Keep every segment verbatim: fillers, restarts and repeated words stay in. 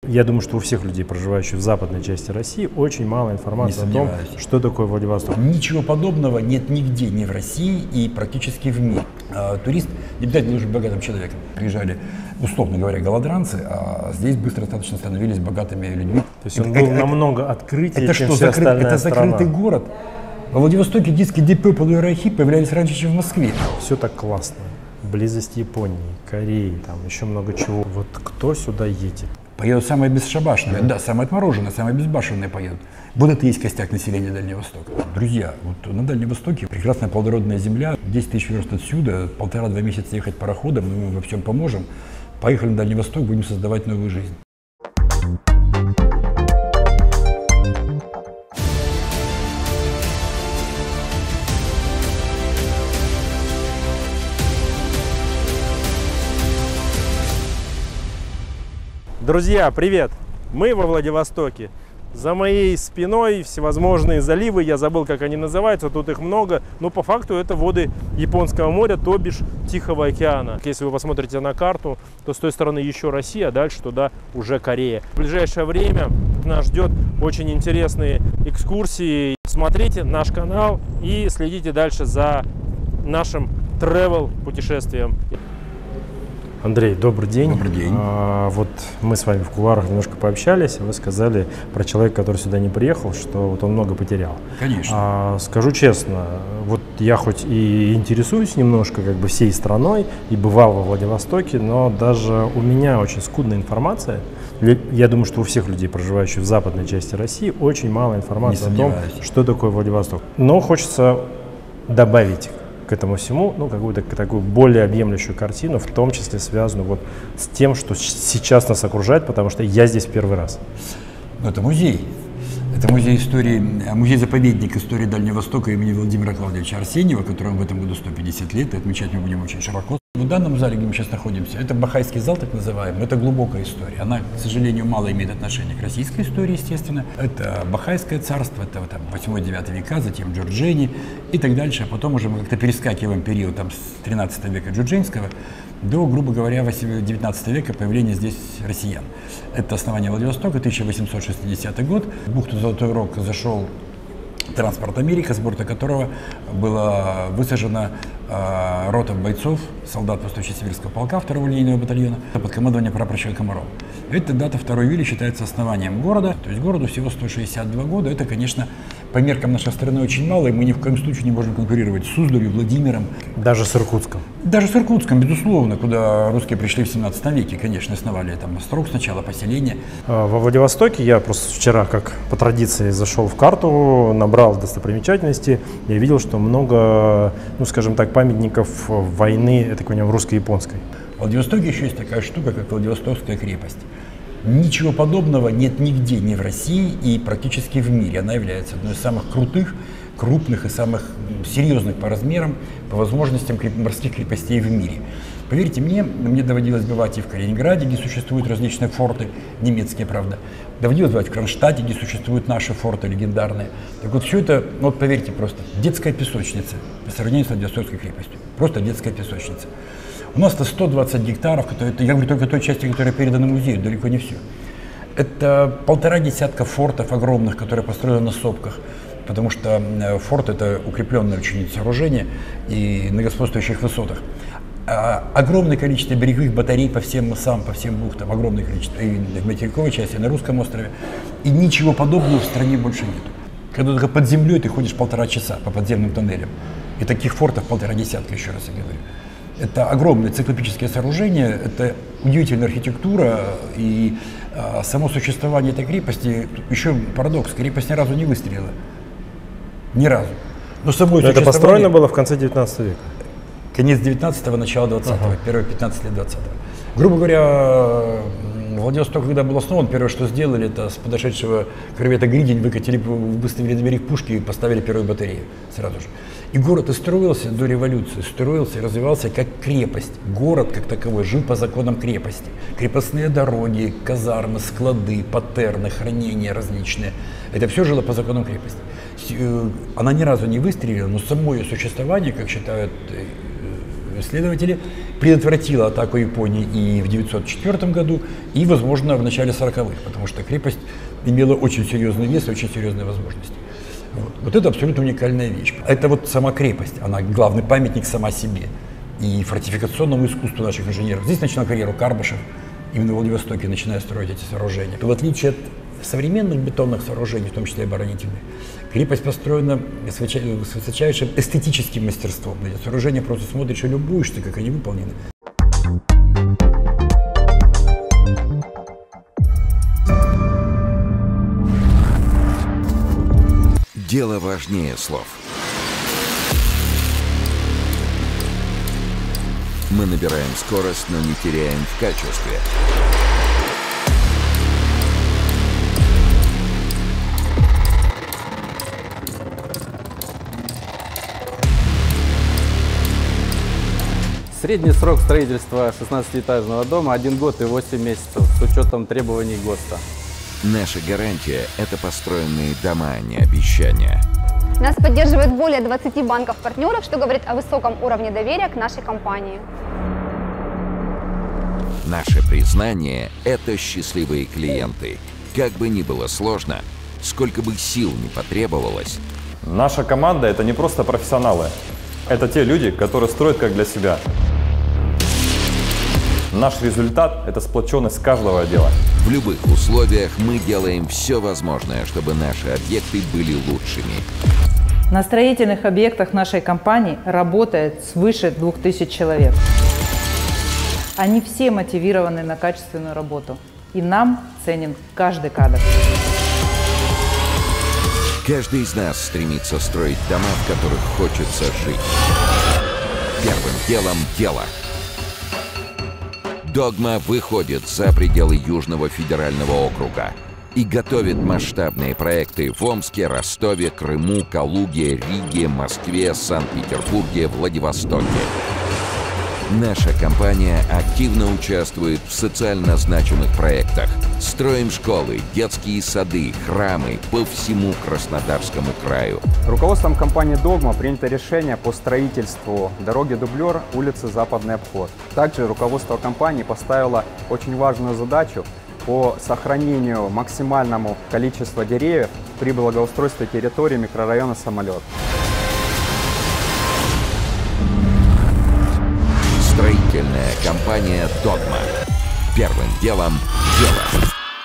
Я думаю, что у всех людей, проживающих в западной части России, очень мало информации о том, что такое Владивосток. Ничего подобного нет нигде, ни в России и практически в мире. А, турист не обязательно должен быть богатым человеком. Приезжали, условно говоря, голодранцы, а здесь быстро достаточно становились богатыми людьми. То есть он был это, намного открытее, это чем что, вся закрыт, остальная это страна. закрытый город. Во Владивостоке диски Deep Purple и Aerosmith появлялись раньше, чем в Москве. Все так классно. Близость Японии, Кореи, там еще много чего. Вот кто сюда едет? Поедут самые бесшабашные, да, самые отмороженные, самые безбашенные поедут. Вот это и есть костяк населения Дальнего Востока. Друзья, вот на Дальнем Востоке прекрасная плодородная земля, десять тысяч верст отсюда, полтора-два месяца ехать пароходом, мы вам во всем поможем. Поехали на Дальний Восток, будем создавать новую жизнь. Друзья, привет! Мы во Владивостоке. За моей спиной всевозможные заливы, я забыл, как они называются, тут их много, но по факту это воды Японского моря, то бишь Тихого океана. Если вы посмотрите на карту, то с той стороны еще Россия, а дальше туда уже Корея. В ближайшее время нас ждет очень интересные экскурсии. Смотрите наш канал и следите дальше за нашим travel путешествием. Андрей, добрый день. Добрый день. А, вот мы с вами в кулуарах немножко пообщались, вы сказали про человека, который сюда не приехал, что вот он много потерял. Конечно. А, скажу честно, вот я хоть и интересуюсь немножко как бы всей страной и бывал во Владивостоке, но даже у меня очень скудная информация. Я думаю, что у всех людей, проживающих в западной части России, очень мало информации о том, что такое Владивосток. Но хочется добавить к этому всему, ну, какую-то такую более объемлющую картину, в том числе связанную вот с тем, что сейчас нас окружает, потому что я здесь первый раз. Ну, это музей. Это музей истории, музей-заповедник истории Дальнего Востока имени Владимира Клавдевича Арсеньева, которому в этом году сто пятьдесят лет, и отмечать мы будем очень широко. В данном зале, где мы сейчас находимся, это Бахайский зал, так называемый, это глубокая история. Она, к сожалению, мало имеет отношения к российской истории, естественно. Это Бахайское царство, это там восьмой-девятый века, затем Джурджени и так дальше. А потом уже мы как-то перескакиваем период там, с тринадцатого века Джурдженского до, грубо говоря, девятнадцатого века появления здесь россиян. Это основание Владивостока, тысяча восемьсот шестидесятый год. В бухту Золотой Рог зашел транспорт «Америка», с борта которого была высажена э, рота бойцов, солдат Восточно-Сибирского полка второго линейного батальона под командованием прапорщика Комарова. Эта дата второго июля считается основанием города, то есть городу всего сто шестьдесят два года. Это, конечно, по меркам нашей страны очень мало, и мы ни в коем случае не можем конкурировать с Суздалью, Владимиром. Даже с Иркутском. Даже с Иркутском, безусловно, куда русские пришли в семнадцатом веке, конечно, основали там острог сначала, поселение. Во Владивостоке я просто вчера, как по традиции, зашел в карту, набрал достопримечательности, я видел, что много, ну, скажем так, памятников войны, я так понимаю, русско-японской. В Владивостоке еще есть такая штука, как Владивостокская крепость. Ничего подобного нет нигде, ни в России и практически в мире. Она является одной из самых крутых, крупных и самых серьезных по размерам, по возможностям морских крепостей в мире. Поверьте мне, мне доводилось бывать и в Калининграде, где существуют различные форты, немецкие, правда. Доводилось бывать в Кронштадте, где существуют наши форты легендарные. Так вот, все это, ну, вот поверьте, просто детская песочница по сравнению с Владивостокской крепостью. Просто детская песочница. У нас-то сто двадцать гектаров, которые, я говорю только той части, которая передана музею, далеко не все. Это полтора десятка фортов огромных, которые построены на сопках, потому что форт — это укрепленное очень сооружение и на господствующих высотах. А огромное количество береговых батарей по всем мысам, по всем бухтам, огромное количество, и в материковой части, и на Русском острове. И ничего подобного в стране больше нет. Когда только под землей ты ходишь полтора часа по подземным тоннелям, и таких фортов полтора десятка, еще раз я говорю. Это огромное циклопическое сооружение, это удивительная архитектура, и а, само существование этой крепости, еще парадокс, крепость ни разу не выстрелила. Ни разу. Но собой это построено было в конце девятнадцатого века? Конец девятнадцатого, начало двадцатого, ага. Первые пятнадцать лет двадцатого. Грубо говоря, Владивосток, когда был основан, первое, что сделали, это с подошедшего корвета «Гридень» выкатили, выставили на берег пушки и поставили первую батарею сразу же. И город и строился до революции, строился и развивался как крепость. Город, как таковой, жил по законам крепости. Крепостные дороги, казармы, склады, патерны, хранения различные. Это все жило по законам крепости. Она ни разу не выстрелила, но само ее существование, как считают исследователи, предотвратила атаку Японии и в девятьсот четвёртом году, и, возможно, в начале сороковых, потому что крепость имела очень серьезный вес и очень серьезные возможности. Вот. Вот это абсолютно уникальная вещь. Это вот сама крепость, она главный памятник сама себе и фортификационному искусству наших инженеров. Здесь начинал карьеру Карбышев, именно в Владивостоке, начиная строить эти сооружения. В отличие от современных бетонных сооружений, в том числе и оборонительных, крепость построена с высочайшим эстетическим мастерством. Эти сооружения просто смотришь и любуешься, как они выполнены. Дело важнее слов. Мы набираем скорость, но не теряем в качестве. Средний срок строительства шестнадцатиэтажного дома – один год и восемь месяцев с учетом требований ГОСТа. Наша гарантия – это построенные дома, а не обещания. Нас поддерживает более двадцати банков-партнеров, что говорит о высоком уровне доверия к нашей компании. Наше признание – это счастливые клиенты. Как бы ни было сложно, сколько бы сил ни потребовалось. Наша команда – это не просто профессионалы. Это те люди, которые строят как для себя. Наш результат – это сплоченность каждого отдела. В любых условиях мы делаем все возможное, чтобы наши объекты были лучшими. На строительных объектах нашей компании работает свыше двух тысяч человек. Они все мотивированы на качественную работу. И нам ценен каждый кадр. Каждый из нас стремится строить дома, в которых хочется жить. Первым делом – дело. Догма выходит за пределы Южного федерального округа и готовит масштабные проекты в Омске, Ростове, Крыму, Калуге, Риге, Москве, Санкт-Петербурге, Владивостоке. Наша компания активно участвует в социально значимых проектах. Строим школы, детские сады, храмы по всему Краснодарскому краю. Руководством компании «Догма» принято решение по строительству дороги дублер улицы Западный обход. Также руководство компании поставило очень важную задачу по сохранению максимальному количества деревьев при благоустройстве территории микрорайона «Самолет». Строительная компания «Догма». Первым делом – дело.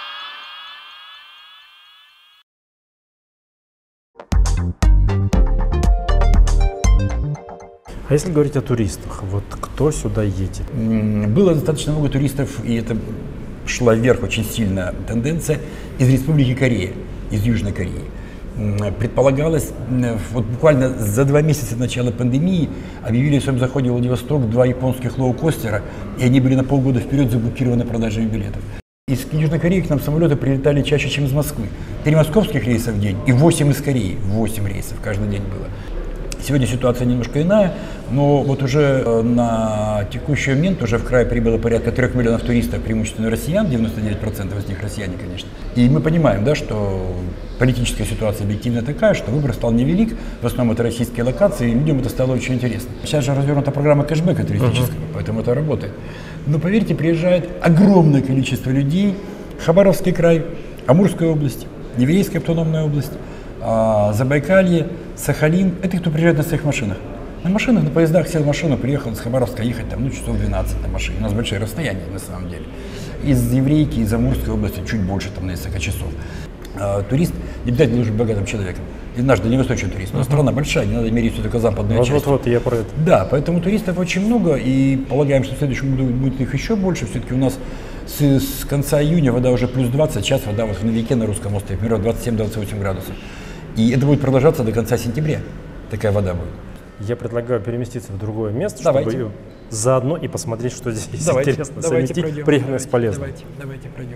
А если говорить о туристах, вот кто сюда едет? Было достаточно много туристов, и это шла вверх очень сильно тенденция из Республики Корея, из Южной Кореи. Предполагалось, вот буквально за два месяца до начала пандемии объявили в своем заходе в Владивосток два японских лоукостера, и они были на полгода вперед заблокированы продажами билетов. Из Южной Кореи к нам самолеты прилетали чаще, чем из Москвы. Три московских рейса в день и восемь из Кореи. Восемь рейсов каждый день было. Сегодня ситуация немножко иная, но вот уже на текущий момент уже в край прибыло порядка трех миллионов туристов, преимущественно россиян, девяносто девять процентов из них россияне, конечно. И мы понимаем, да, что политическая ситуация объективно такая, что выбор стал невелик, в основном это российские локации, и людям это стало очень интересно. Сейчас же развернута программа кэшбэка туристического, uh-huh. поэтому это работает. Но поверьте, приезжает огромное количество людей, Хабаровский край, Амурская область, Неверейская автономная область, Забайкалье, Сахалин, это кто приезжает на своих машинах. На машинах, на поездах сел в машину, приехал из Хабаровска ехать там, ну, часов двенадцать на машине. У нас большие расстояния на самом деле. Из Еврейки, из Амурской области чуть больше, там, на несколько часов. А, турист не обязательно должен быть богатым человеком. И наш дальневосточный турист. У нас uh-huh. страна большая, не надо мерить все только западную вот, часть. Вот, вот, я про это. Да, поэтому туристов очень много, и полагаем, что в следующем году будет их еще больше. Все-таки у нас с, с конца июня вода уже плюс двадцать, сейчас вода вот в Новике на Русском острове, примерно двадцать семь - двадцать восемь градусов. И это будет продолжаться до конца сентября. Такая вода будет. Я предлагаю переместиться в другое место, давайте. чтобы заодно и посмотреть, что здесь давайте, интересно. Давайте Совместить пройдем. приятное Давайте, с полезным. Давайте, давайте пройдем.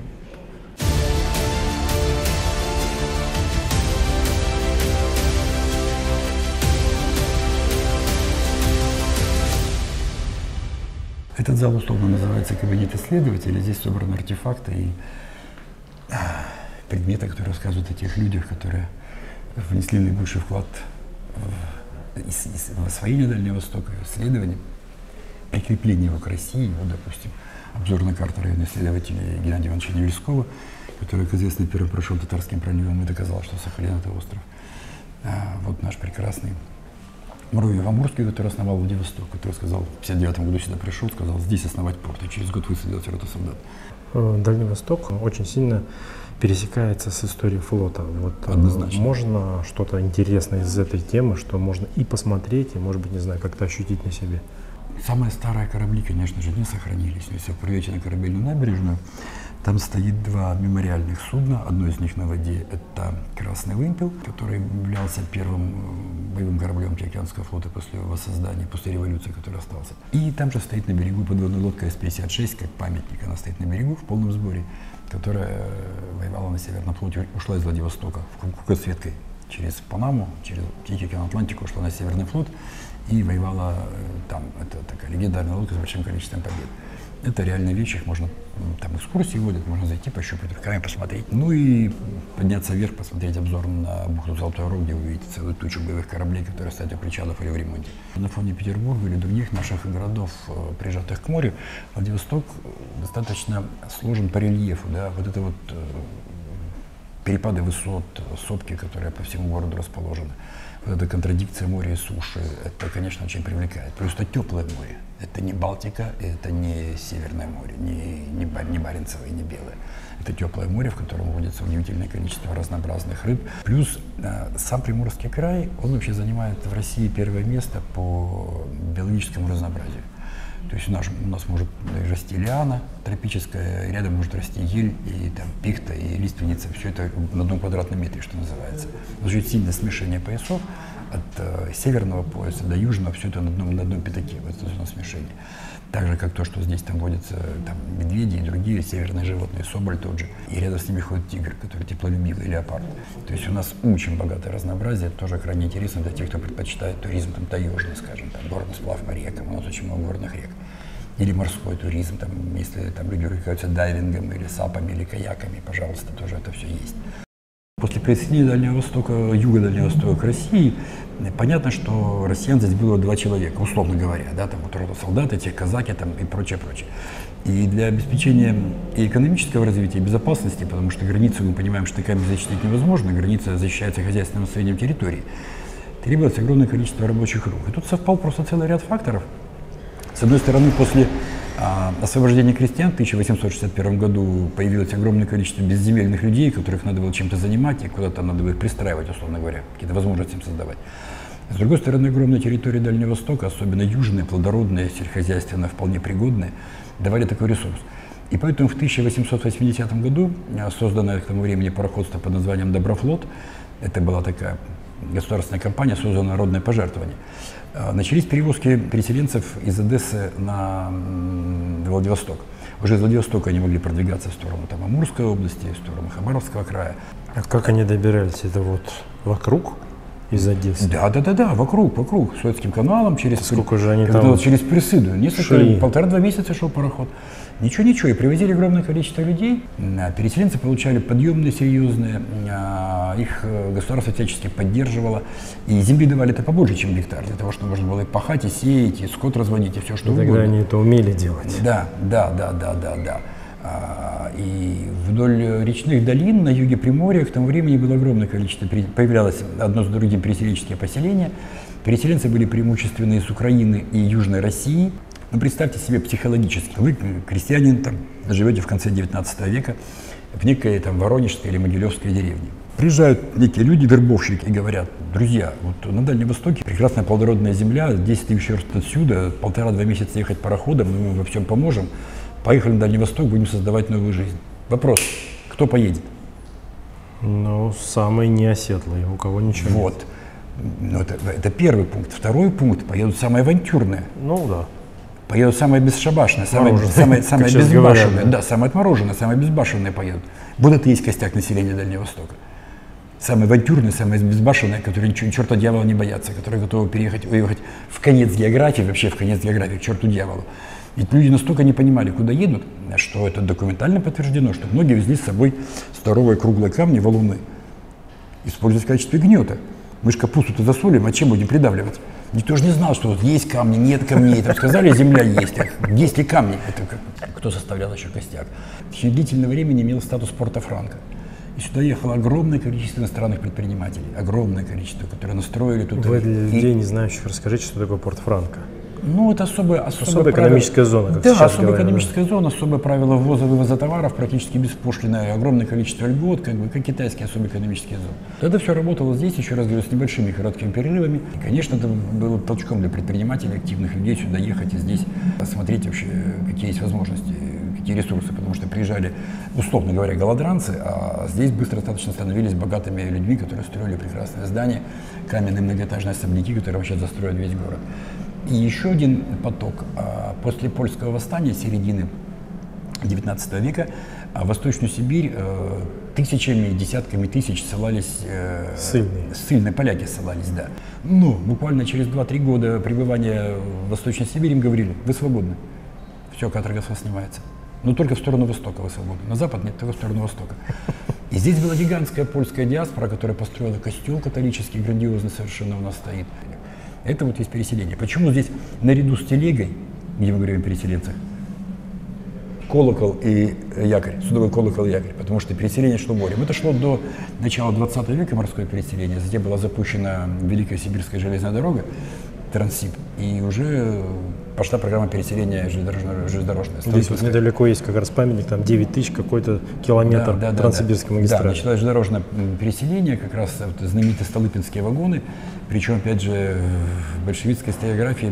Этот зал условно называется кабинет исследователя. Здесь собраны артефакты и предметы, которые рассказывают о тех людях, которые внесли наибольший вклад в, в освоение Дальнего Востока, в исследование. прикрепление его к России. Вот, допустим, обзорная карта районного исследователя Геннадия Ивановича Невельского, который, как известно, первым прошел татарским проливом и доказал, что Сахалин — это остров. А вот наш прекрасный Муравьев Амурский, который основал Владивосток, который сказал, в пятьдесят девятом году сюда пришел, сказал, здесь основать порт, и через год высадил роту солдат. Дальний Восток очень сильно пересекается с историей флота. Вот, однозначно. Можно что-то интересное из этой темы, что можно и посмотреть, и, может быть, не знаю, как-то ощутить на себе? Самые старые корабли, конечно же, не сохранились. Если вы придете на корабельную набережную, там стоит два мемориальных судна. Одно из них на воде — это «Красный вымпел», который являлся первым боевым кораблем Тихоокеанского флота после его воссоздания, после революции, который остался. И там же стоит на берегу подводная лодка Эс пятьдесят шесть, как памятник. Она стоит на берегу в полном сборе, которая воевала на Северном флоте, ушла из Владивостока кругосветкой через Панаму, через Тихий океан, Атлантику, ушла на Северный флот и воевала там. Это такая легендарная лодка с большим количеством побед. Это реальные вещи, их можно, там экскурсии водят, можно зайти, пощупать руками, посмотреть. Ну и подняться вверх, посмотреть обзор на бухту Золотой Рог, где вы увидите целую тучу боевых кораблей, которые стоят у причалов или в ремонте. На фоне Петербурга или других наших городов, прижатых к морю, Владивосток достаточно сложен по рельефу. Да? Вот это вот перепады высот, сопки, которые по всему городу расположены. Вот эта контрадикция моря и суши, это, конечно, очень привлекает. Плюс это теплое море. Это не Балтика, это не Северное море, не, не, не Баренцево и не Белое. Это теплое море, в котором водится удивительное количество разнообразных рыб. Плюс э, сам Приморский край, он вообще занимает в России первое место по биологическому разнообразию. То есть у нас, у нас может расти лиана тропическая, рядом может расти ель, и там пихта, и лиственница. Все это на одном квадратном метре, что называется. Очень сильное смешение поясов. От э, северного пояса до южного, все это на одном, на одном пятаке, вот это зона смешения. Так же, как то, что здесь там водятся там, медведи и другие северные животные, соболь тот же. И рядом с ними ходит тигр, который теплолюбивый, леопард. То есть у нас очень богатое разнообразие, тоже крайне интересно для тех, кто предпочитает туризм там, таежный, скажем, там, горный сплав по рекам, у нас очень много горных рек. Или морской туризм, там, если там, люди увлекаются дайвингом, или сапами, или каяками, пожалуйста, тоже это все есть. После присоединения Дальнего Востока, юга Дальнего Востока к России, понятно, что россиян здесь было два человека, условно говоря, да, там вот солдаты, те казаки там, и прочее, прочее. И для обеспечения и экономического развития, и безопасности, потому что границу, мы понимаем, что такая защитить невозможно, граница защищается хозяйственным населением территории, требуется огромное количество рабочих рук. И тут совпал просто целый ряд факторов. С одной стороны, после а, освобождения крестьян в тысяча восемьсот шестьдесят первом году появилось огромное количество безземельных людей, которых надо было чем-то занимать, и куда-то надо было их пристраивать, условно говоря, какие-то возможности им создавать. С другой стороны, огромная территория Дальнего Востока, особенно южная, плодородная, сельскохозяйственная, вполне пригодная, давали такой ресурс. И поэтому в тысяча восемьсот восьмидесятом году созданное к тому времени пароходство под названием «Доброфлот», это была такая государственная компания, создана народное пожертвование, начались перевозки переселенцев из Одессы на Владивосток. Уже из Владивостока они могли продвигаться в сторону там, Амурской области, в сторону Хабаровского края. А как они добирались? Это вот вокруг из Одессы? Да, да, да, да, вокруг, вокруг, Суэцким каналом, через, сколько же они там через Присыду? Несколько, полтора-два месяца шел пароход. Ничего, ничего, и привозили огромное количество людей. Переселенцы получали подъемные серьезные, их государство всячески поддерживало. И земли давали-то побольше, чем гектар, для того, чтобы можно было и пахать, и сеять, и скот разводить, и все, что угодно. Тогда они это умели делать. Да, да, да, да, да, да. И вдоль речных долин на юге Приморья к тому времени было огромное количество, появлялось одно с другим переселенческие поселения. Переселенцы были преимущественно из Украины и Южной России. Ну, представьте себе психологически, вы, крестьянин, там, живете в конце девятнадцатого века в некой там, Воронежской или Могилевской деревне. Приезжают некие люди, вербовщики, и говорят: друзья, вот на Дальнем Востоке прекрасная плодородная земля, десять тысяч верст отсюда, полтора-два месяца ехать пароходом, мы вам во всем поможем. Поехали на Дальний Восток, будем создавать новую жизнь. Вопрос: кто поедет? Ну, самые неоседлые, у кого ничего вот. Нет. Ну, это, это первый пункт. Второй пункт: поедут самые авантюрные. Ну да. Поедут самые бесшабашные, самые, самые, самые безбашенные. Да, самые отмороженные, самые безбашенные поедут. Вот это и есть костяк населения Дальнего Востока. Самые авантюрные, самые безбашенные, которые ничего, черта дьявола не боятся, которые готовы переехать, уехать в конец географии, вообще в конец географии, к черту дьяволу. Ведь люди настолько не понимали, куда едут, что это документально подтверждено, что многие везли с собой здоровые круглые камни, валуны, использовать в качестве гнета. Мы же капусту-то засолим, а чем будем придавливать? Никто же не знал, что вот есть камни, нет камней. Там сказали, земля есть. А есть ли камни? Это как, кто составлял еще костяк. В течение длительного времени имел статус порта Франко. И сюда ехало огромное количество иностранных предпринимателей. Огромное количество, которые настроили тут. Вы для и... людей, не знающих, расскажите, что такое порт Франко. Ну, это особая, особая, особая правило... экономическая зона, как да, сейчас особая говорят, экономическая да. зона, особое правило ввоза-вывоза товаров, практически беспошлинное, огромное количество льгот, как бы, как китайские особые экономические зоны. Это все работало здесь, еще раз говорю, с небольшими короткими перерывами. И, конечно, это было толчком для предпринимателей, активных людей сюда ехать и здесь посмотреть вообще, какие есть возможности, какие ресурсы, потому что приезжали, условно говоря, голодранцы, а здесь быстро достаточно становились богатыми людьми, которые строили прекрасные здания, каменные многоэтажные особняки, которые вообще застроят весь город. И еще один поток. После польского восстания середины девятнадцатого века в Восточную Сибирь тысячами, десятками тысяч ссылались, ссыльные. ссыльные поляки ссылались, да. Ну, буквально через два-три года пребывания в Восточной Сибири им говорили: вы свободны, все, каторга с вас снимается. Но только в сторону Востока вы свободны. На Запад нет, только в сторону Востока. И здесь была гигантская польская диаспора, которая построила костел католический, грандиозный совершенно у нас стоит. Это вот есть переселение. Почему здесь наряду с телегой, где мы говорим о переселенцах, колокол и якорь, судовой колокол и якорь? Потому что переселение шло морем. Это шло до начала двадцатого века, морское переселение. Затем была запущена Великая Сибирская железная дорога, Транссиб, и уже пошла программа переселения железнодорожная. железнодорожная Здесь вот недалеко есть как раз памятник, там девять тысяч какой-то километр да, да, Транссибирской да, магистрали. Да, началось железнодорожное переселение, как раз вот знаменитые столыпинские вагоны. Причем, опять же, в большевистской историографии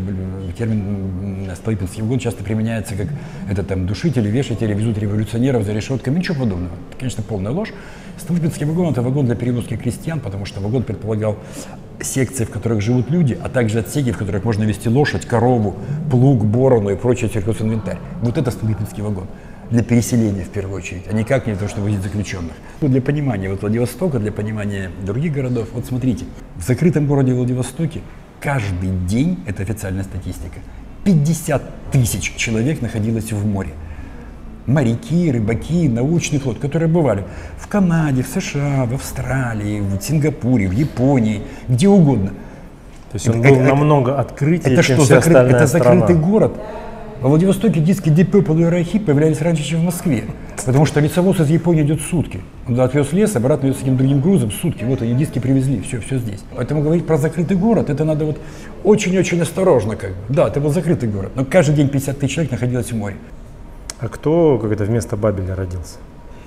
термин «столыпинский вагон» часто применяется как это там душители, вешатели, везут революционеров за решетками. Ничего подобного. Это, конечно, полная ложь. Столыпинский вагон – это вагон для перевозки крестьян, потому что вагон предполагал секции, в которых живут люди, а также отсеки, в которых можно везти лошадь, корову, плуг, борону и прочий сельхозинвентарь. Вот это Столыпинский вагон. Для переселения, в первую очередь, а никак не для того, чтобы возить заключенных. Ну, для понимания вот Владивостока, для понимания других городов. Вот смотрите, в закрытом городе Владивостоке каждый день, это официальная статистика, пятьдесят тысяч человек находилось в море. Моряки, рыбаки, научный флот, которые бывали в Канаде, в США, в Австралии, в Сингапуре, в Японии, где угодно. То есть он был это, намного открытее, это чем что, вся закрыт, остальная это страна. закрытый город. Во Владивостоке диски Deep Purple и Райхи появлялись раньше, чем в Москве. Потому что лесовоз из Японии идет сутки. Он отвез лес, обратно идет с этим другим грузом сутки. Вот они диски привезли, все, все здесь. Поэтому говорить про закрытый город, это надо вот очень-очень осторожно. Как бы. Да, это был закрытый город, но каждый день пятьдесят тысяч человек находилось в море. А кто, как это, вместо Бабеля родился?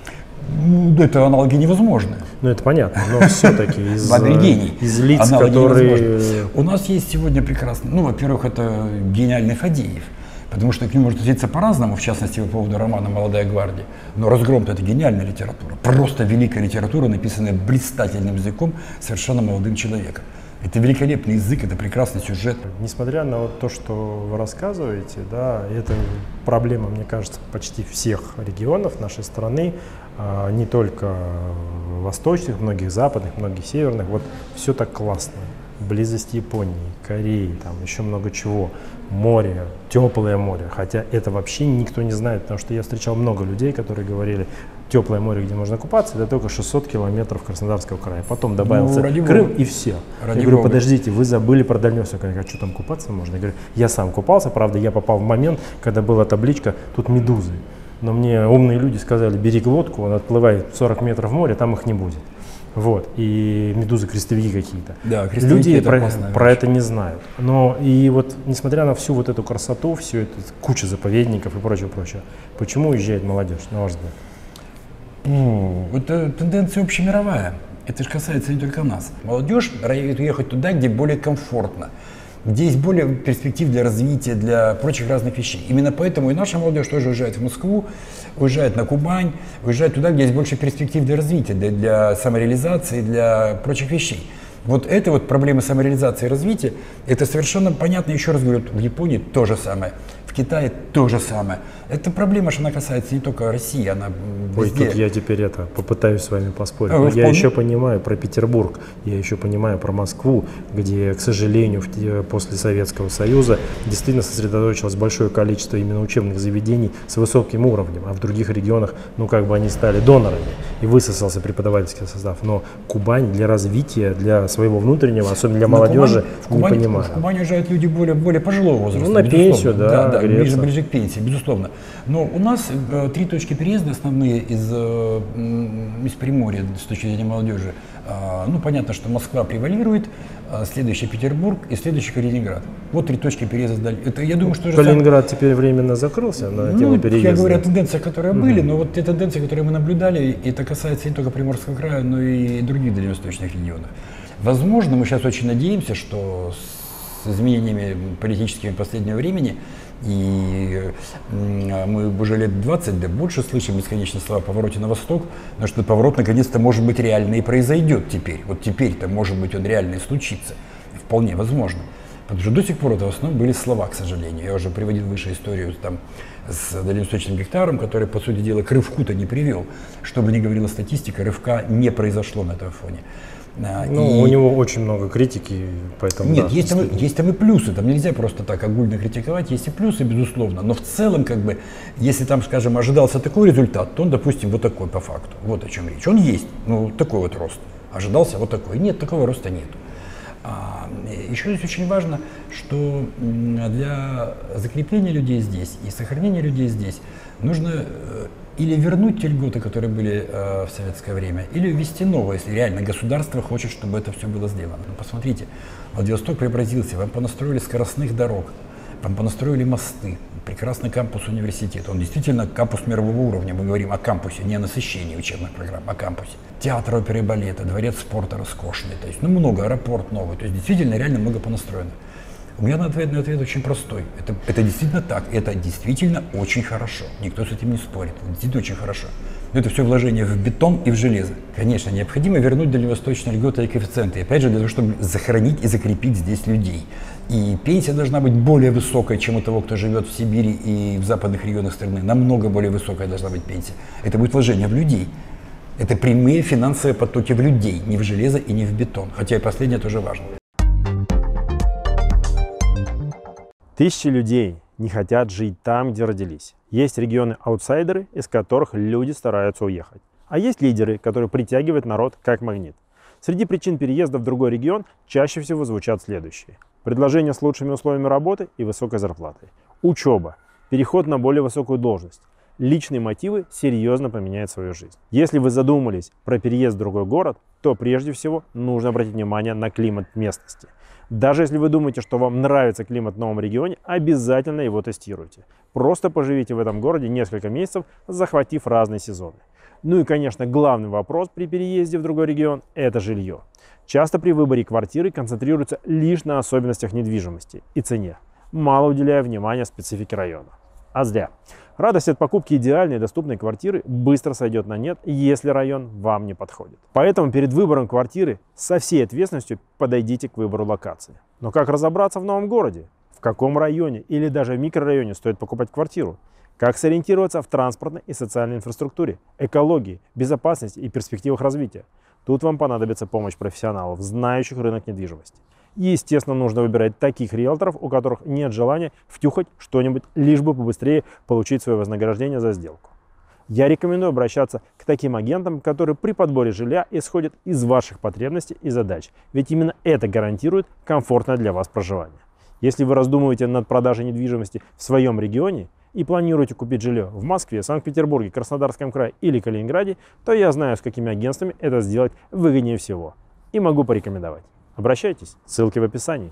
Ну, это аналоги невозможны. Ну, это понятно, но все-таки из, из лиц, аналоги которые... невозможны. У нас есть сегодня прекрасно, ну, во-первых, это гениальный Фадеев. Потому что к нему можно относиться по-разному, в частности, по поводу романа «Молодая гвардия». Но «Разгром»-то это гениальная литература, просто великая литература, написанная блистательным языком совершенно молодым человеком. Это великолепный язык, это прекрасный сюжет. Несмотря на вот то, что вы рассказываете, да, это проблема, мне кажется, почти всех регионов нашей страны, а не только восточных, многих западных, многих северных. Вот все так классно. Близость Японии, Кореи, там еще много чего. Море, теплое море. Хотя это вообще никто не знает, потому что я встречал много людей, которые говорили, теплое море, где можно купаться, это только шестьсот километров Краснодарского края. Потом добавился ну, Крым Бога. И все. Ради я говорю, Бога. Подождите, вы забыли про Дальневосток. Я говорю, а что там купаться можно? Я говорю, я сам купался, правда, я попал в момент, когда была табличка, тут медузы. Но мне умные люди сказали, бери лодку, он отплывает сорок метров в море, там их не будет. Вот, и медузы-крестовики какие-то. Да, крестовики люди это про, про это не знают. Но и вот, несмотря на всю вот эту красоту, всю эту кучу заповедников и прочее, прочее, почему уезжает молодежь, на ваш взгляд? Ну, это тенденция общемировая. Это же касается не только нас. Молодежь рад уехать туда, где более комфортно, где есть более перспектив для развития, для прочих разных вещей. Именно поэтому и наша молодежь тоже уезжает в Москву, уезжает на Кубань, уезжает туда, где есть больше перспектив для развития, для, для самореализации, для прочих вещей. Вот это вот проблема самореализации и развития, это совершенно понятно, еще раз говорю, в Японии то же самое, в Китае то же самое. Эта проблема, что она касается не только России, она везде. Ой, тут я теперь это попытаюсь с вами поспорить. А, я еще понимаю про Петербург, я еще понимаю про Москву, где, к сожалению, после Советского Союза действительно сосредоточилось большое количество именно учебных заведений с высоким уровнем, а в других регионах, ну, как бы они стали донорами, и высосался преподавательский состав. Но Кубань для развития, для своего внутреннего, особенно для Но молодежи, в Кубани, не в понимаю. В Кубани уезжают люди более, более пожилого возраста. Ну, на безусловно. пенсию, да, да, да ближе, греться. ближе к пенсии, безусловно. Но у нас э, три точки переезда основные из, э, из Приморья с точки зрения молодежи. Э, ну, понятно, что Москва превалирует, э, следующий Петербург и следующий Калининград. Вот три точки переезда. Это, я думаю, что Калининград сам... теперь временно закрылся на тему ну, переезда. Я говорю о тенденциях, которые угу. были, но вот те тенденции, которые мы наблюдали, и это касается не только Приморского края, но и других дальневосточных регионов. Возможно, мы сейчас очень надеемся, что с изменениями политическими последнего времени, и мы уже лет двадцать, да больше слышим бесконечно слова о повороте на восток, но что поворот наконец-то может быть реально и произойдет теперь. Вот теперь-то может быть он реально и случится. Вполне возможно. Потому что до сих пор это в основном были слова, к сожалению. Я уже приводил выше историю там, с дальневосточным гектаром, который, по сути дела, к рывку-то не привел. Что бы ни говорила статистика, рывка не произошло на этом фоне. Ну, и... у него очень много критики, поэтому... Нет, да, есть, там, есть там и плюсы, там нельзя просто так огульно критиковать, есть и плюсы, безусловно, но в целом, как бы, если там, скажем, ожидался такой результат, то он, допустим, вот такой по факту, вот о чем речь. Он есть, ну, такой вот рост, ожидался вот такой, нет, такого роста нет. А, еще здесь очень важно, что для закрепления людей здесь и сохранения людей здесь нужно или вернуть те льготы, которые были э, в советское время, или ввести новое, если реально государство хочет, чтобы это все было сделано. Ну, посмотрите, Владивосток преобразился, вам понастроили скоростных дорог, вам понастроили мосты, прекрасный кампус университета. Он действительно кампус мирового уровня, мы говорим о кампусе, не о насыщении учебных программ, о кампусе. Театр оперы и балета, дворец спорта роскошный, то есть, ну, много, аэропорт новый, то есть действительно реально много понастроено. У меня на ответ, на ответ очень простой. Это, это действительно так. Это действительно очень хорошо. Никто с этим не спорит. Это действительно очень хорошо. Но это все вложение в бетон и в железо. Конечно, необходимо вернуть дальневосточные льготы и коэффициенты. И опять же, для того, чтобы сохранить и закрепить здесь людей. И пенсия должна быть более высокой, чем у того, кто живет в Сибири и в западных регионах страны. Намного более высокая должна быть пенсия. Это будет вложение в людей. Это прямые финансовые потоки в людей. Не в железо и не в бетон. Хотя и последнее тоже важно. Тысячи людей не хотят жить там, где родились. Есть регионы-аутсайдеры, из которых люди стараются уехать. А есть лидеры, которые притягивают народ как магнит. Среди причин переезда в другой регион чаще всего звучат следующие. Предложения с лучшими условиями работы и высокой зарплатой. Учеба. Переход на более высокую должность. Личные мотивы серьезно поменяют свою жизнь. Если вы задумались про переезд в другой город, то прежде всего нужно обратить внимание на климат местности. Даже если вы думаете, что вам нравится климат в новом регионе, обязательно его тестируйте. Просто поживите в этом городе несколько месяцев, захватив разные сезоны. Ну и, конечно, главный вопрос при переезде в другой регион – это жилье. Часто при выборе квартиры концентрируются лишь на особенностях недвижимости и цене, мало уделяя внимания специфике района. А зря. Радость от покупки идеальной и доступной квартиры быстро сойдет на нет, если район вам не подходит. Поэтому перед выбором квартиры со всей ответственностью подойдите к выбору локации. Но как разобраться в новом городе? В каком районе или даже в микрорайоне стоит покупать квартиру? Как сориентироваться в транспортной и социальной инфраструктуре, экологии, безопасности и перспективах развития? Тут вам понадобится помощь профессионалов, знающих рынок недвижимости. И, естественно, нужно выбирать таких риэлторов, у которых нет желания втюхать что-нибудь, лишь бы побыстрее получить свое вознаграждение за сделку. Я рекомендую обращаться к таким агентам, которые при подборе жилья исходят из ваших потребностей и задач, ведь именно это гарантирует комфортное для вас проживание. Если вы раздумываете над продажей недвижимости в своем регионе и планируете купить жилье в Москве, Санкт-Петербурге, Краснодарском крае или Калининграде, то я знаю, с какими агентствами это сделать выгоднее всего. И могу порекомендовать. Обращайтесь, ссылки в описании.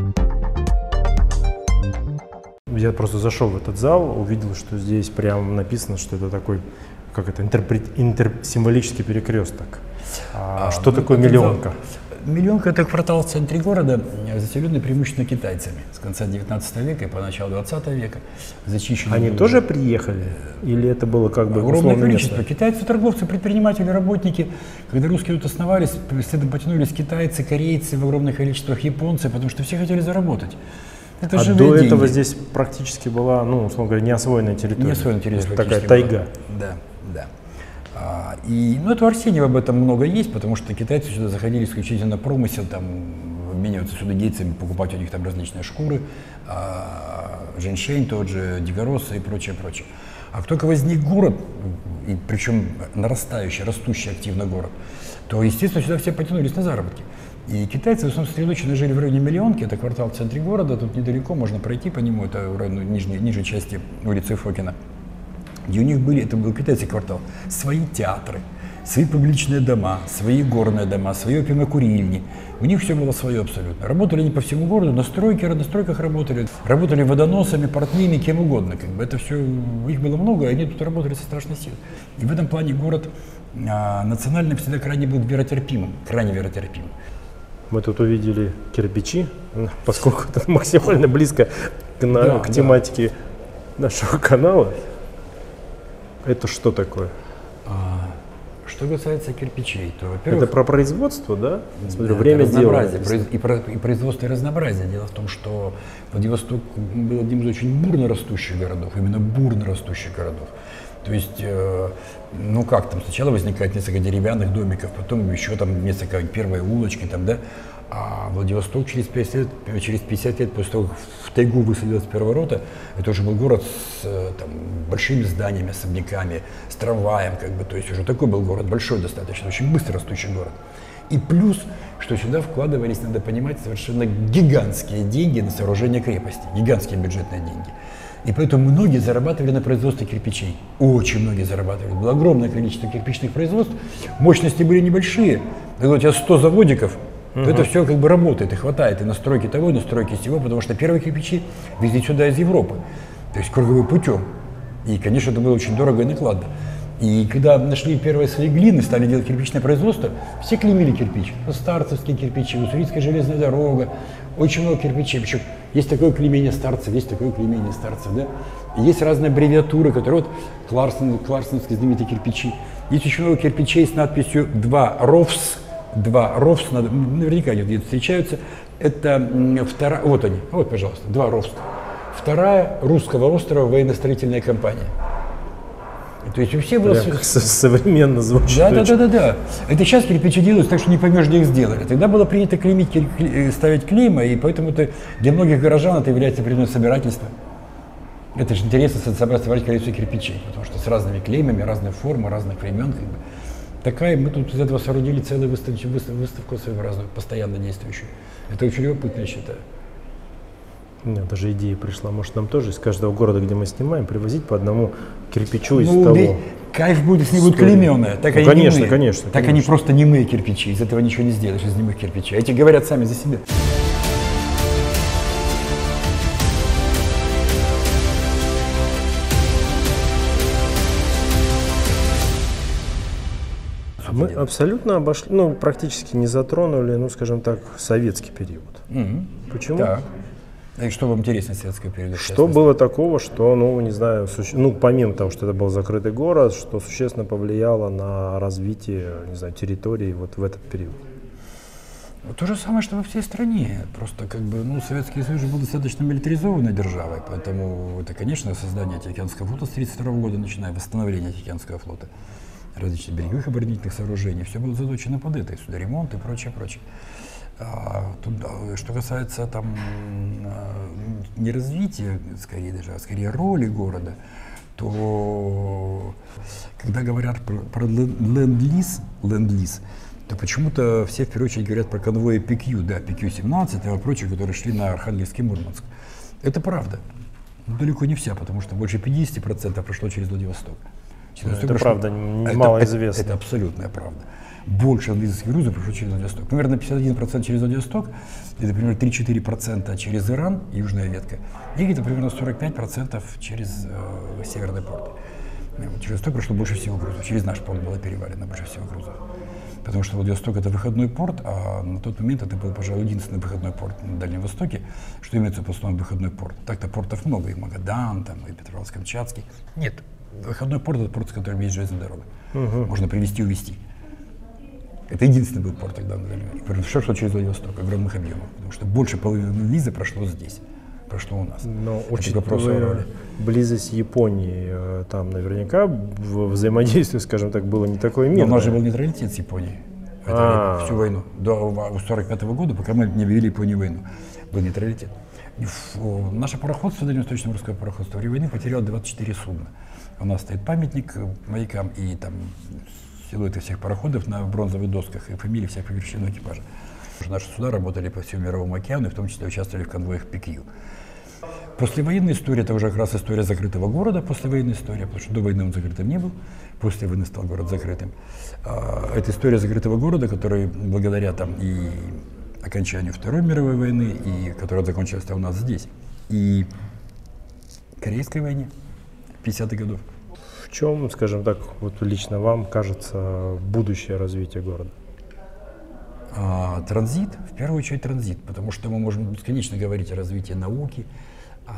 Я просто зашел в этот зал, увидел, что здесь прямо написано, что это такой, как это, интерпрет, интер, символический перекресток. А, а, что ну, такое миллионка? Миллионка – это квартал в центре города, заселенный преимущественно китайцами с конца девятнадцатого века и по началу двадцатого века. Они уже тоже приехали? Или это было как бы огромное количество? Китайцы, торговцы, предприниматели, работники. Когда русские тут основались, следом потянулись китайцы, корейцы, в огромных количествах японцы, потому что все хотели заработать. Это а до деньги. Этого здесь практически была, ну, условно говоря, неосвоенная территория. Неосвоенная территория. Такая тайга. Да, да. А, и, ну, это у Арсеньева об этом много есть, потому что китайцы сюда заходили исключительно промысел, там, обмениваться сюда гейцами, покупать у них там различные шкуры, а, женьшень тот же, дикоросы и прочее, прочее. А как только возник город, и причем нарастающий, растущий активно город, то, естественно, сюда все потянулись на заработки. И китайцы в основном сосредоточенно жили в районе Миллионки, это квартал в центре города, тут недалеко, можно пройти по нему, это в районе нижней, нижней части улицы Фокина, где у них были, это был китайский квартал, свои театры, свои публичные дома, свои горные дома, свои пивнокурильни. У них все было свое абсолютно. Работали они по всему городу, на стройке, на стройках работали, работали водоносами, портными, кем угодно. Как бы это все, их было много, и они тут работали со страшной силой. И в этом плане город а, национально всегда крайне был веротерпимым, крайне веротерпимым. Мы тут увидели кирпичи, поскольку это максимально близко к, на, да, к да. тематике нашего канала. Это что такое? А, что касается кирпичей, то, во-первых... Это про производство, да? Смотрю, Да, время разнообразие, делания. произ- и, про- и производство и разнообразие. Дело в том, что Владивосток был одним из очень бурно растущих городов, именно бурно растущих городов. То есть, э, ну как там, сначала возникает несколько деревянных домиков, потом еще там несколько первые улочки, там, да, а Владивосток через пятьдесят лет, через пятьдесят лет после того, как в тайгу высадилась первая рота, это уже был город с там, большими зданиями, особняками, с трамваем, как бы, то есть уже такой был город, большой достаточно, очень быстро растущий город. И плюс, что сюда вкладывались, надо понимать, совершенно гигантские деньги на сооружение крепости, гигантские бюджетные деньги. И поэтому многие зарабатывали на производстве кирпичей. Очень многие зарабатывали. Было огромное количество кирпичных производств. Мощности были небольшие. Когда у тебя сто заводиков, то uh-huh. это все как бы работает и хватает и на стройке того, и на стройке сего, потому что первые кирпичи везли сюда из Европы. То есть круговым путем. И, конечно, это было очень дорого и накладно. И когда нашли первые свои глины, стали делать кирпичное производство, все клеймили кирпич. Старцевские кирпичи, Уссурийская железная дорога, очень много кирпичей. Причем есть такое клеймение старцев, есть такое клеймение старцев, да? И есть разные аббревиатуры, которые вот Кларсон, Кларсоновские знаменитые кирпичи. Есть очень много кирпичей с надписью «два ровс», «два ровс», наверняка они где-то встречаются. Это вторая, вот они, вот, пожалуйста, «два ровс». Вторая русского острова военно-строительная компания. То есть у всех было... Прям как современно звучит. Да, да, да, да, да. Это сейчас кирпичи делаются так, что не поймешь, где их сделали. Тогда было принято клеймить, ставить клейма, и поэтому это для многих горожан это является предметом собирательства. Это же интересно собрать, собрать количество кирпичей, потому что с разными клеймами, разной формы, разных времен. Как бы. Такая, мы тут из этого соорудили целую выставку, выставку своеобразную, постоянно действующую. Это очень любопытно, я считаю. Мне даже идея пришла, может нам тоже из каждого города, где мы снимаем, привозить по одному кирпичу из ну, того. Кайф будет, если будут клейменные. Так ну, они конечно, немые. конечно. Так конечно. они просто немые кирпичи, из этого ничего не сделаешь, из немых кирпичей. Эти говорят сами за себя. Мы абсолютно обошли, ну, практически не затронули, ну, скажем так, советский период. Mm-hmm. Почему? Так. И что вам интересно из советского периода? Что было такого, что, ну, не знаю, суще... ну, помимо того, что это был закрытый город, что существенно повлияло на развитие, не знаю, территории вот в этот период? То же самое, что во всей стране. Просто как бы, ну, Советский Союз был достаточно милитаризованной державой, поэтому это, конечно, создание Тихоокеанского флота с тысяча девятьсот тридцать второго года, начиная восстановление Тихоокеанского флота, различных береговых оборонительных сооружений, все было заточено под это, и судоремонт и прочее, прочее. А, тут, что касается там не развития, скорее даже, а скорее роли города, то когда говорят про, про ленд-лиз, ленд-лиз, то почему-то все в первую очередь говорят про конвои пи кью, да, пи кью семнадцать и прочие, которые шли на Архангельск и Мурманск. Это правда. Но далеко не вся, потому что больше пятьдесят процентов прошло через Владивосток. Ну, это прошло, правда, мало известно. Это, это абсолютная правда. Больше английских грузов прошло через Владивосток. Примерно пятьдесят один процент через Владивосток, это примерно три-четыре процента через Иран, южная ветка, и где-то примерно сорок пять процентов через э, северный порт. Через Восток прошло больше всего грузов, через наш порт было перевалено больше всего грузов. Потому что Владивосток — это выходной порт, а на тот момент это был, пожалуй, единственный выходной порт на Дальнем Востоке, что имеется в основном выходной порт. Так-то портов много, и Магадан, там, и Петропавловск-Камчатский. Нет, выходной порт — это порт, с которым есть железная дорога. Угу. Можно привезти и увезти. Это единственный был порт тогда на Дальнем Востоке. Все шло через Владивосток, огромных объемов, потому что больше половины визы прошло здесь. Прошло у нас. Но учитывая близость Японии, там наверняка взаимодействие, скажем так, было не такое мирное. Но у нас же был нейтралитет с Японией. Это всю войну. До сорок пятого года, пока мы не объявили Японию войну, был нейтралитет. Наше пароходство, Дальневосточное морское пароходство, во время войны потеряло двадцать четыре судна. У нас стоит памятник морякам и там силуэты всех пароходов на бронзовых досках и фамилии всех поверхностных экипажа. Наши суда работали по всему Мировому океану, и в том числе участвовали в конвоях пи кью. Послевоенная история — это уже как раз история закрытого города, послевоенная история, потому что до войны он закрытым не был, после войны стал город закрытым. Это история закрытого города, который благодаря там и окончанию Второй мировой войны, и которая закончилась у нас здесь, и Корейской войне пятидесятых годов. В чем, скажем так, вот лично вам кажется будущее развития города? А, транзит, в первую очередь транзит, потому что мы можем бесконечно говорить о развитии науки, о,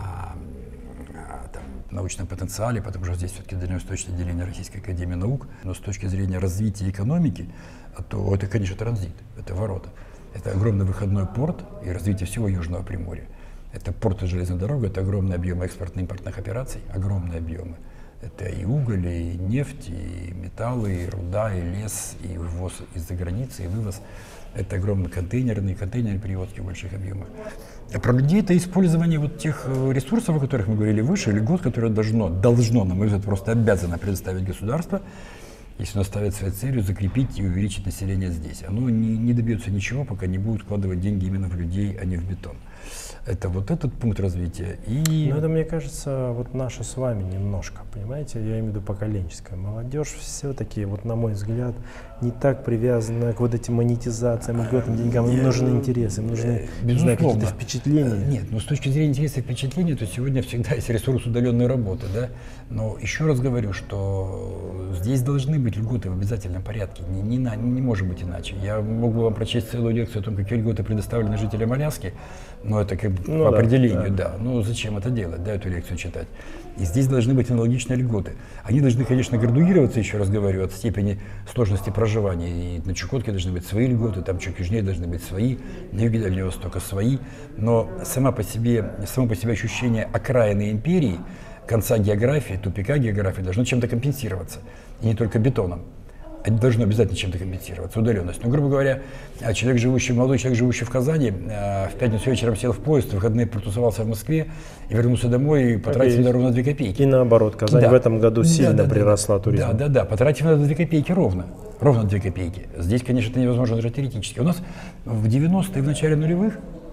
о там, научном потенциале, потому что здесь все-таки дальневосточное отделение Российской академии наук, но с точки зрения развития экономики, то это, конечно, транзит, это ворота. Это огромный выходной порт и развитие всего Южного Приморья. Это порт и железная дорога, это огромные объемы экспортно-импортных операций, огромные объемы. Это и уголь, и нефть, и металлы, и руда, и лес, и ввоз из-за границы, и вывоз. Это огромные контейнерные, контейнерные перевозки в больших объемах. А про людей — это использование вот тех ресурсов, о которых мы говорили выше, льгот, которые должно, должно, на мой взгляд, просто обязано предоставить государство, если оно ставит своей целью закрепить и увеличить население здесь. Оно не, не добьется ничего, пока не будет вкладывать деньги именно в людей, а не в бетон. Это вот этот пункт развития. И... Ну, это, мне кажется, вот наше с вами немножко, понимаете, я имею в виду поколенческая. Молодежь все-таки, вот на мой взгляд, не так привязана к вот этим монетизациям, к этим деньгам. Им нужны интересы, им нужны, не знаю, какие-то впечатления. Нет, но с точки зрения интересов и впечатлений, то сегодня всегда есть ресурс удаленной работы, да. Но еще раз говорю, что здесь должны быть льготы в обязательном порядке. Не, не, на, не может быть иначе. Я мог бы вам прочесть целую лекцию о том, какие льготы предоставлены жителям Аляски, но это как бы ну, по да, определению, да. да. Ну зачем это делать, да, эту лекцию читать? И здесь должны быть аналогичные льготы. Они должны, конечно, градуироваться, еще раз говорю, от степени сложности проживания. И на Чукотке должны быть свои льготы, там чуть южнее должны быть свои, на юге Дальнего Востока свои. Но сама по себе, само по себе ощущение окраины империи, конца географии, тупика географии должно чем-то компенсироваться. И не только бетоном. Они должны обязательно чем-то компенсироваться, удаленность. Ну, грубо говоря, человек, живущий, молодой человек, живущий в Казани, в пятницу вечером сел в поезд, в выходные протусовался в Москве и вернулся домой и потратил на ровно две копейки. И наоборот, Казань да. в этом году сильно да, да, приросла да, туризму. Да, да, да, потратив на две копейки ровно. Ровно две копейки. Здесь, конечно, это невозможно даже теоретически. У нас в девяностые, в начале нулевых,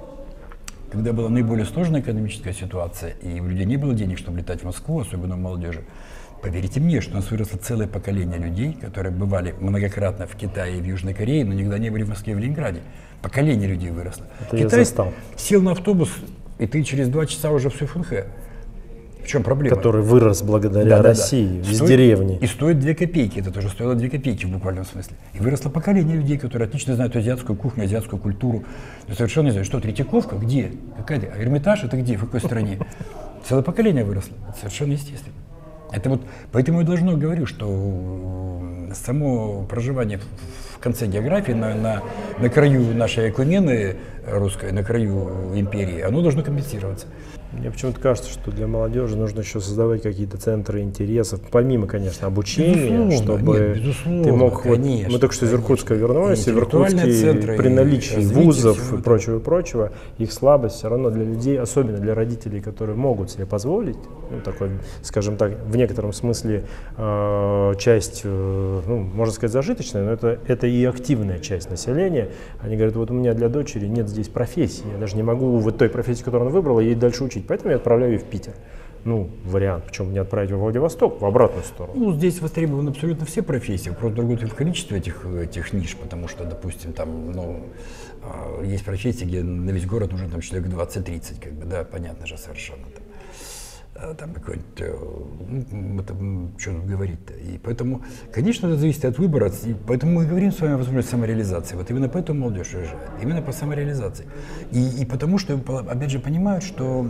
когда была наиболее сложная экономическая ситуация, и у людей не было денег, чтобы летать в Москву, особенно у молодежи, поверьте мне, что у нас выросло целое поколение людей, которые бывали многократно в Китае и в Южной Корее, но никогда не были в Москве и в Ленинграде. Поколение людей выросло. Это Китай сел на автобус, и ты через два часа уже в Суйфунхэ. В чем проблема? Который вырос благодаря да, России, да, да. из стоит, деревни. И стоит две копейки, это тоже стоило две копейки в буквальном смысле. И выросло поколение людей, которые отлично знают азиатскую кухню, азиатскую культуру. Я совершенно не знаю, что, Третьяковка, где? Какая-то? А Эрмитаж это где, в какой стране? Целое поколение выросло, это совершенно естественно. Это вот, поэтому я должно говорю, что само проживание в конце географии, на, на, на краю нашей окумены русской, на краю империи, оно должно компенсироваться. Мне почему-то кажется, что для молодежи нужно еще создавать какие-то центры интересов, помимо, конечно, обучения, безусловно, чтобы нет, ты мог... Конечно, вот, мы только что из Иркутска вернулись, и в Иркутске при наличии вузов и прочего, и прочего, их слабость все равно для людей, особенно для родителей, которые могут себе позволить, ну, такой, скажем так, в некотором смысле э, часть, э, ну, можно сказать, зажиточная, но это, это и активная часть населения. Они говорят, вот у меня для дочери нет здесь профессии, я даже не могу вот той профессии, которую она выбрала, ей дальше учить. Поэтому я отправляю ее в Питер. Ну, вариант, почему не отправить во Владивосток, в обратную сторону. Ну, здесь востребованы абсолютно все профессии, просто другое в количестве этих, этих ниш, потому что, допустим, там, ну, есть профессии, где на весь город нужен там человек двадцать-тридцать, как бы, да, понятно же совершенно. Там, там какой-нибудь, ну, это, что тут говорить-то. И поэтому, конечно, это зависит от выбора, и поэтому мы говорим с вами о возможности самореализации. Вот именно поэтому молодежь уезжает, именно по самореализации. И, и потому что, опять же, понимают, что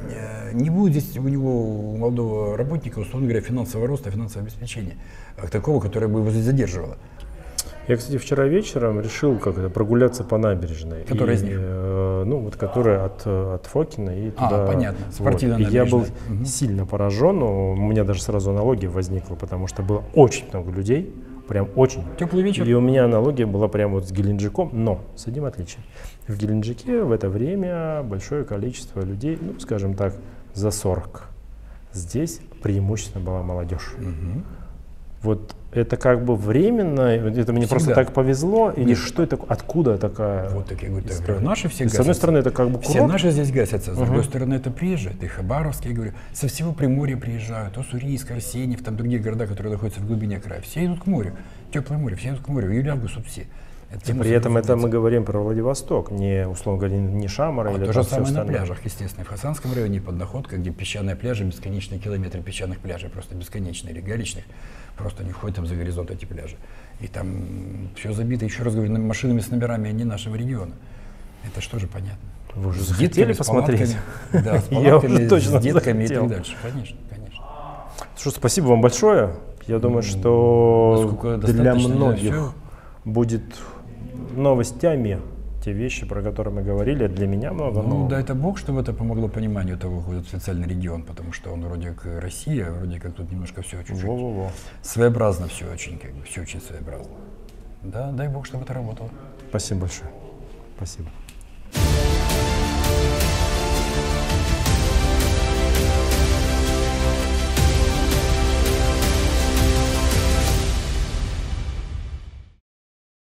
не будет здесь у него, у молодого работника, условно говоря, финансового роста, финансового обеспечения, такого, которое бы его здесь задерживало. Я, кстати, вчера вечером решил как это, прогуляться по набережной. Которая из них? Э, ну, вот которая от, от Фокина и туда. А, понятно, спортивная вот. И я был угу. сильно поражен, у меня даже сразу аналогия возникла, потому что было очень много людей, прям очень. Теплый вечер. И у меня аналогия была прям вот с Геленджиком, но с одним отличием. В Геленджике в это время большое количество людей, ну, скажем так, за сорок. Здесь преимущественно была молодежь. Угу. Вот это как бы временно, это мне Всегда. просто так повезло, или Нет. что это, откуда такая Вот так я говорю, так, история? наши все И с одной гасятся. стороны, это как бы Все курорт. наши здесь гасятся, с другой стороны, это приезжают. И Хабаровск, я говорю, со всего Приморья приезжают, Уссурийск, Арсеньев, там другие города, которые находятся в глубине края. Все идут к морю, теплое море, все идут к морю, июль, август, тут все. Это тема При этом это разумеется. мы говорим про Владивосток, не, условно говоря, не Шамара А или то там же всё самое на остальное. пляжах, естественно. В Хасанском районе под Находкой, где песчаные пляжи, бесконечные километры песчаных пляжей, просто бесконечные, или галечных, просто не входят там за горизонт эти пляжи. И там все забито, еще раз говорю, машинами с номерами, а не нашего региона. Это что же понятно. Вы уже С захотели детками, с посмотреть? палатками, да, с Я уже палатками, точно с детками и захотел. так дальше. Конечно, конечно. Что, спасибо вам большое. Я думаю, что Поскольку для достаточно многих всё. будет новостями те вещи, про которые мы говорили. Для меня много Ну, нового. дай это Бог, чтобы это помогло пониманию того, какой это специальный регион, потому что он вроде как Россия, а вроде как тут немножко все чуть-чуть Во-во-во. своеобразно, все очень, как бы, все очень своеобразно. Да, дай Бог, чтобы это работало. Спасибо большое. Спасибо.